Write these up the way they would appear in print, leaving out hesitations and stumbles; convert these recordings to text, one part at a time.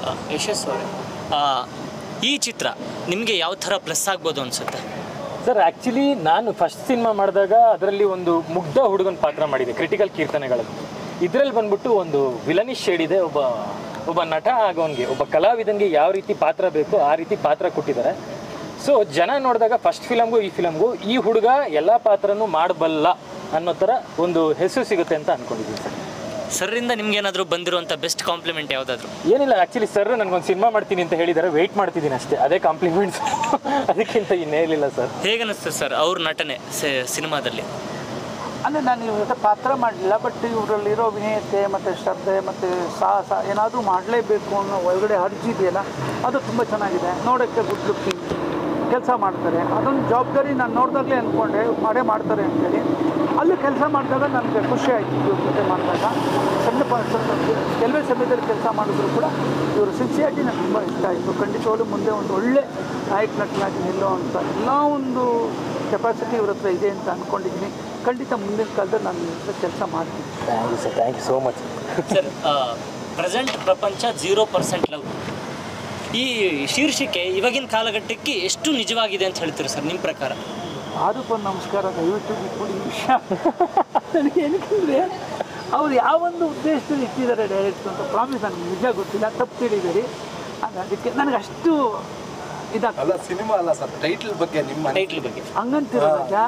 ಯಶಸ್ ಅವರೇ, ಈ ಚಿತ್ರ ನಿಮಗೆ ಯಾವ ಥರ ಪ್ಲಸ್ ಆಗ್ಬೋದು ಅನಿಸುತ್ತೆ ಸರ್? ಆ್ಯಕ್ಚುಲಿ ನಾನು ಫಸ್ಟ್ ಸಿನಿಮಾ ಮಾಡಿದಾಗ ಅದರಲ್ಲಿ ಒಂದು ಮುಗ್ಧ ಹುಡುಗನ ಪಾತ್ರ ಮಾಡಿದೆ, ಕ್ರಿಟಿಕಲ್ ಕೀರ್ತನೆಗಳಲ್ಲಿ. ಇದರಲ್ಲಿ ಬಂದ್ಬಿಟ್ಟು ಒಂದು ವಿಲನಿಶ್ ಶೇಡ್ ಇದೆ. ಒಬ್ಬ ನಟ ಆಗೋನಿಗೆ, ಒಬ್ಬ ಕಲಾವಿದನಿಗೆ ಯಾವ ರೀತಿ ಪಾತ್ರ ಬೇಕೋ ಆ ರೀತಿ ಪಾತ್ರ ಕೊಟ್ಟಿದ್ದಾರೆ. ಸೊ ಜನ ನೋಡಿದಾಗ ಫಸ್ಟ್ ಫಿಲಮ್ಗೂ ಈ ಫಿಲಮ್ಗೂ ಈ ಹುಡುಗ ಎಲ್ಲ ಪಾತ್ರನೂ ಮಾಡಬಲ್ಲ ಅನ್ನೋ ಥರ ಒಂದು ಹೆಸರು ಸಿಗುತ್ತೆ ಅಂತ ಅಂದ್ಕೊಂಡಿದ್ದೀನಿ ಸರ್. ಸರ್ರಿಂದ ನಿಮ್ಗೇನಾದರೂ ಬಂದಿರುವಂಥ ಬೆಸ್ಟ್ ಕಾಂಪ್ಲಿಮೆಂಟ್ ಯಾವುದಾದ್ರು? ಏನಿಲ್ಲ, ಆ್ಯಕ್ಚುಲಿ ಸರ್ ನನಗೊಂದು ಸಿನಿಮಾ ಮಾಡ್ತೀನಿ ಅಂತ ಹೇಳಿದ್ದಾರೆ, ವೆಯ್ಟ್ ಮಾಡ್ತಿದ್ದೀನಿ ಅಷ್ಟೇ, ಅದೇ ಕಾಂಪ್ಲಿಮೆಂಟ್ಸ್. ಅದಕ್ಕಿಂತ ಇನ್ನೇನಿಲ್ಲ ಸರ್. ಹೇಗನ್ನಿಸ್ತದೆ ಸರ್ ಅವ್ರ ನಟನೆ ಸಿನಿಮಾದಲ್ಲಿ? ಅಂದರೆ ನಾನು ಇವ್ರ ಪಾತ್ರ ಮಾಡಲಿಲ್ಲ, ಬಟ್ ಇವರಲ್ಲಿರೋ ವಿನಯತೆ ಮತ್ತು ಶ್ರದ್ಧೆ ಮತ್ತು ಸಾಹಸ ಏನಾದರೂ ಮಾಡಲೇಬೇಕು ಅನ್ನೋ ಒಳಗಡೆ ಅರ್ಜಿದೆಯಲ್ಲ, ಅದು ತುಂಬ ಚೆನ್ನಾಗಿದೆ. ನೋಡೋಕ್ಕೆ ಗುಡ್ ಲುಕ್ಕಿಂಗ್, ಕೆಲಸ ಮಾಡ್ತಾರೆ. ಅದೊಂದು ಜವಾಬ್ದಾರಿ ನಾನು ನೋಡಿದಾಗಲೇ ಅಂದ್ಕೊಂಡೆ ಮಾಡೇ ಮಾಡ್ತಾರೆ ಅಂತೇಳಿ. ಅಲ್ಲಿ ಕೆಲಸ ಮಾಡಿದಾಗ ನನಗೆ ಖುಷಿ ಆಯಿತು ಇವ್ರ ಜೊತೆ ಮಾಡಿದಾಗ. ಸಣ್ಣ ಕೆಲವೇ ಸಮಯದಲ್ಲಿ ಕೆಲಸ ಮಾಡಿದ್ರು ಕೂಡ ಇವರು ಸಿನ್ಸಿಯಾರಿಟಿ ನನಗೆ ತುಂಬ ಇಷ್ಟ ಆಯಿತು. ಖಂಡಿತವಾಗ್ಲೂ ಮುಂದೆ ಒಂದು ಒಳ್ಳೆ ನಾಯಕ ನಟನಾಗಿ ನಿಲ್ಲುವಂಥ ಎಲ್ಲ ಒಂದು ಕೆಪಾಸಿಟಿ ಇವ್ರ ಹತ್ರ ಇದೆ ಅಂತ ಅಂದ್ಕೊಂಡಿದ್ದೀನಿ. ಖಂಡಿತ ಮುಂದಿನ ಕಾಲದಲ್ಲಿ ನಾನು ಇವ್ರ ಕೆಲಸ ಮಾಡ್ತೀನಿ. Thank you sir, thank you so much sir. Present ಪ್ರಪಂಚ 0% ಲವ್, ಈ ಶೀರ್ಷಿಕೆ ಇವಾಗಿನ ಕಾಲಘಟ್ಟಕ್ಕೆ ಎಷ್ಟು ನಿಜವಾಗಿದೆ ಅಂತ ಹೇಳ್ತೀರಿ ಸರ್ ನಿಮ್ಮ ಪ್ರಕಾರ? ಅದಕ್ಕೊಂದು ನಮಸ್ಕಾರ, ದಯವಿಟ್ಟು ಬಿಟ್ಬಿಡಿ ಈ ವಿಷಯ. ನನಗೆ ಏನಕ್ಕೆ ಅವ್ರು ಯಾವೊಂದು ಉದ್ದೇಶದಲ್ಲಿ ಇಟ್ಟಿದ್ದಾರೆ ಡೈರೆಕ್ಟ್ ಅಂತ ಪ್ರಾಮಿಸ್ ನನಗೆ ನಿಜ ಗೊತ್ತಿಲ್ಲ, ತಪ್ಪು ತಿಳಿಬೇಡಿ. ಅದಕ್ಕೆ ನನಗೆ ಅಷ್ಟು ಅಲ್ಲ ಸಿನಿಮಾ ಅಲ್ಲ ಸರ್, ಟೈಟಲ್ ಬಗ್ಗೆ ನಿಮ್ಮ ಟೈಟಲ್ ಬಗ್ಗೆ ಹಂಗಂತಿರೋ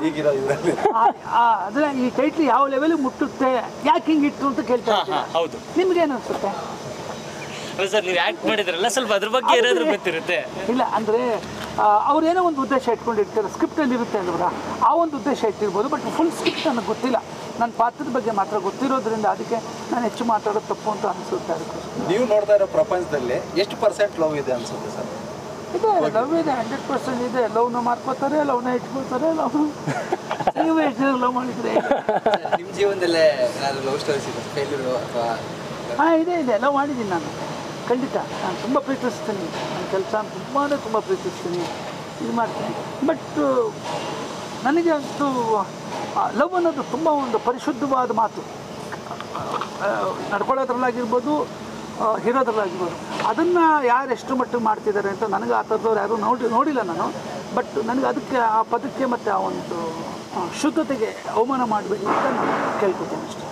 ಅಂದರೆ ಈ ಟೈಟ್ಲ್ ಯಾವ ಲೆವೆಲಿಗೆ ಮುಟ್ಟುತ್ತೆ, ಯಾಕೆ ಹಿಂಗೆ ಇಟ್ಟು ಅಂತ ಕೇಳ್ತಾ ಹೌದು. ನಿಮ್ಗೇನು ಅನಿಸುತ್ತೆ? ಸರ್ ನೀವು ಆ್ಯಕ್ಟ್ ಮಾಡಿದ್ರಲ್ಲ, ಸ್ವಲ್ಪ ಅದ್ರ ಬಗ್ಗೆ ಏನಾದರೂ ಗೊತ್ತಿರುತ್ತೆ? ಇಲ್ಲ ಅಂದರೆ ಅವ್ರೇನೋ ಒಂದು ಉದ್ದೇಶ ಇಟ್ಕೊಂಡಿರ್ತಾರೆ, ಸ್ಕ್ರಿಪ್ಟಲ್ಲಿ ಇರುತ್ತೆ ಅಲ್ವರ, ಆ ಒಂದು ಉದ್ದೇಶ ಇಟ್ಟಿರ್ಬೋದು. ಬಟ್ ಫುಲ್ ಸ್ಕ್ರಿಪ್ಟ್ ನನಗೆ ಗೊತ್ತಿಲ್ಲ, ನನ್ನ ಪಾತ್ರದ ಬಗ್ಗೆ ಮಾತ್ರ ಗೊತ್ತಿರೋದ್ರಿಂದ ಅದಕ್ಕೆ ನಾನು ಹೆಚ್ಚು ಮಾತಾಡೋದು ತಪ್ಪು ಅಂತ ಅನಿಸುತ್ತೆ. ಅದಕ್ಕೆ ನೀವು ನೋಡ್ತಾ ಇರೋ ಪ್ರಪಂಚದಲ್ಲಿ ಎಷ್ಟು % ಲವ್ ಇದೆ ಅನಿಸುತ್ತೆ ಸರ್? ಇದೆ, ಲವ್ ಇದೆ, 100% ಇದೆ. ಲವ್ನ ಮಾಡ್ಕೋತಾರೆ, ಲವ್ನ ಇಟ್ಕೋತಾರೆ. ನೀವು ಎಷ್ಟು ಜನ ಲವ್ ಮಾಡಿದ್ರೆ? ನಿಮ್ಮ ಜೀವನದಲ್ಲೇ ಲವ್ ಸ್ಟೋರೀಸ್ ಇದೆ, ಫೇಲ್ಯೂರು ಅಥವಾ? ಹಾಂ, ಇದೆ, ಲವ್ ಮಾಡಿದ್ದೀನಿ ನಾನು. ಖಂಡಿತ ನಾನು ತುಂಬ ಪ್ರೀತಿಸ್ತೀನಿ, ನನ್ನ ಕೆಲಸ ತುಂಬ ಪ್ರೀತಿಸ್ತೀನಿ, ಇದು ಮಾಡ್ತೀನಿ. ಬಟ್ ನನಗೆ ಅಂತೂ ಲವ್ ಅನ್ನೋದು ತುಂಬ ಒಂದು ಪರಿಶುದ್ಧವಾದ ಮಾತು. ನಡ್ಕೊಳ್ಳೋದ್ರಲ್ಲಾಗಿರ್ಬೋದು, ಇರೋದ್ರಲ್ಲಾಗಿರ್ಬೋದು. ಅದನ್ನು ಯಾರು ಎಷ್ಟು ಮಟ್ಟಿಗೆ ಮಾಡ್ತಿದ್ದಾರೆ ಅಂತ ನನಗೆ ಆ ಥರದವ್ರು ಯಾರೂ ನೋಡಿಲ್ಲ ನಾನು. ಬಟ್ ನನಗೆ ಅದಕ್ಕೆ ಆ ಪದಕ್ಕೆ ಮತ್ತು ಆ ಒಂದು ಶುದ್ಧತೆಗೆ ಅವಮಾನ ಮಾಡಬೇಡಿ ಅಂತ ನಾನು ಕೇಳ್ಕೊತೀನಿ ಅಷ್ಟೇ.